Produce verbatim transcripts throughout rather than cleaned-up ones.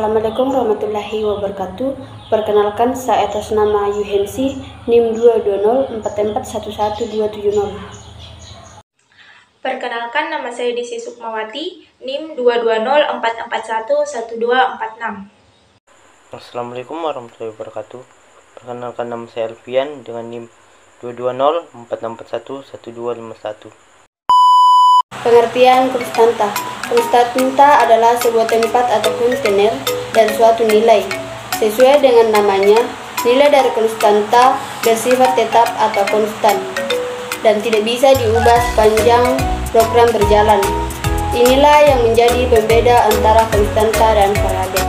Assalamualaikum warahmatullahi wabarakatuh. Perkenalkan, saya atas nama Yuhensi, NIM dua dua nol empat empat satu satu dua tujuh nol. Perkenalkan, nama saya Desi Sukmawati, NIM dua dua nol empat empat satu satu dua empat enam. Assalamualaikum warahmatullahi wabarakatuh. Perkenalkan, nama saya Alfian dengan NIM dua dua nol empat empat satu satu dua lima satu. Pengertian konstanta. Konstanta adalah sebuah tempat atau kontainer dan suatu nilai. Sesuai dengan namanya, nilai dari konstanta bersifat tetap atau konstan dan tidak bisa diubah sepanjang program berjalan. Inilah yang menjadi pembeda antara konstanta dan variabel.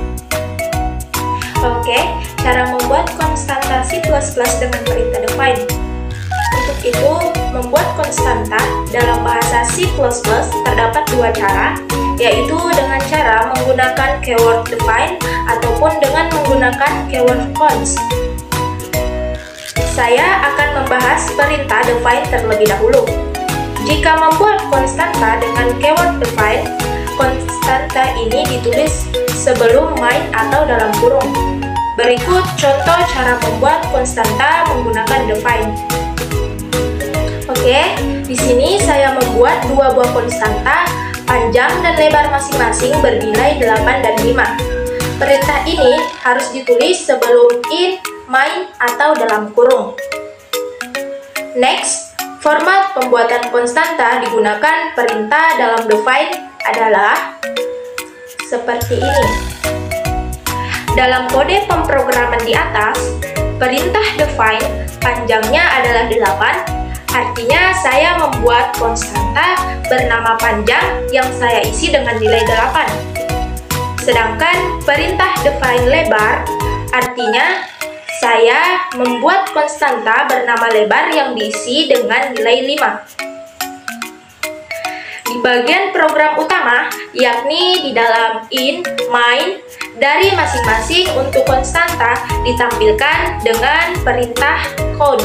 Oke, cara membuat konstanta C plus plus dengan perintah define. Untuk itu, membuat konstanta dalam bahasa C plus plus terdapat dua cara, yaitu dengan cara menggunakan keyword define ataupun dengan menggunakan keyword const. Saya akan membahas perintah define terlebih dahulu. Jika membuat konstanta dengan keyword define, konstanta ini ditulis sebelum main atau dalam kurung. Berikut contoh cara membuat konstanta menggunakan define. Oke, di sini saya membuat dua buah konstanta, panjang dan lebar masing-masing bernilai delapan dan lima. Perintah ini harus ditulis sebelum in, main, atau dalam kurung. Next, format pembuatan konstanta digunakan perintah dalam define adalah seperti ini. Dalam kode pemrograman di atas, perintah define panjangnya adalah delapan. Artinya saya membuat konstanta bernama panjang yang saya isi dengan nilai delapan. Sedangkan perintah define lebar artinya saya membuat konstanta bernama lebar yang diisi dengan nilai lima. Di bagian program utama, yakni di dalam in, main, dari masing-masing untuk konstanta ditampilkan dengan perintah count.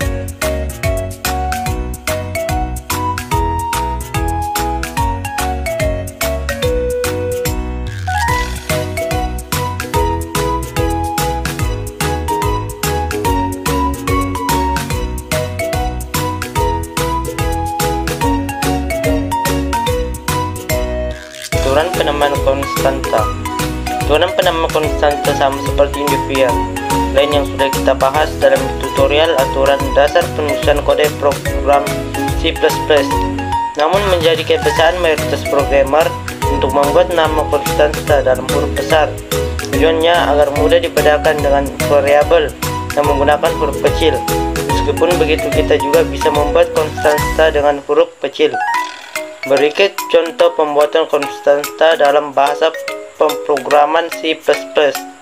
Aturan penamaan konstanta. Aturan penamaan konstanta sama seperti Indivia lain yang sudah kita bahas dalam tutorial aturan dasar penulisan kode program C plus plus. Namun menjadi kebiasaan mayoritas programmer untuk membuat nama konstanta dalam huruf besar. Tujuannya agar mudah dibedakan dengan variabel yang menggunakan huruf kecil. Meskipun begitu, kita juga bisa membuat konstanta dengan huruf kecil. Berikut contoh pembuatan konstanta dalam bahasa pemrograman C plus plus.